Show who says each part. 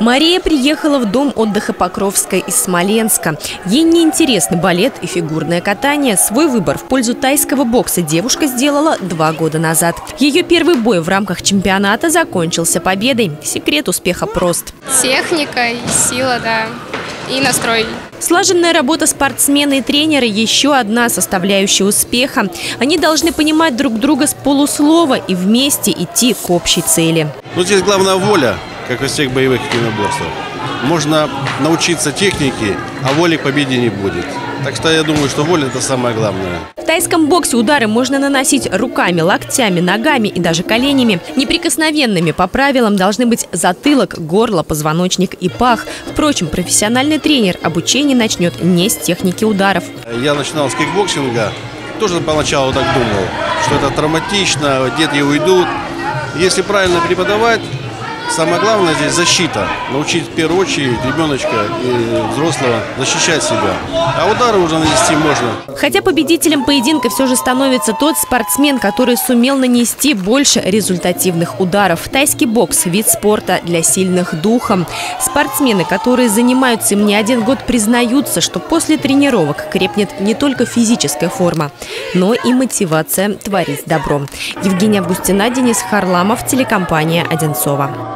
Speaker 1: Мария приехала в дом отдыха Покровская из Смоленска. Ей не интересны балет и фигурное катание. Свой выбор в пользу тайского бокса девушка сделала 2 года назад. Ее первый бой в рамках чемпионата закончился победой. Секрет успеха прост.
Speaker 2: Техника и сила, да, и настрой.
Speaker 1: Слаженная работа спортсмена и тренера – еще одна составляющая успеха. Они должны понимать друг друга с полуслова и вместе идти к общей цели.
Speaker 3: Здесь главная воля, как во всех боевых единоборствах. Можно научиться технике, а воли к победе не будет. Так что я думаю, что воля – это самое главное.
Speaker 1: В тайском боксе удары можно наносить руками, локтями, ногами и даже коленями. Неприкосновенными по правилам должны быть затылок, горло, позвоночник и пах. Впрочем, профессиональный тренер обучение начнет не с техники ударов.
Speaker 3: Я начинал с кикбоксинга. Тоже поначалу так думал, что это травматично, дети уйдут. Если правильно преподавать, самое главное здесь защита. Научить в первую очередь ребеночка и взрослого защищать себя. А удары уже нанести можно.
Speaker 1: Хотя победителем поединка все же становится тот спортсмен, который сумел нанести больше результативных ударов. Тайский бокс – вид спорта для сильных духом. Спортсмены, которые занимаются им не 1 год, признаются, что после тренировок крепнет не только физическая форма, но и мотивация творить добро. Евгения Августина, Денис Харламов, телекомпания «Одинцово».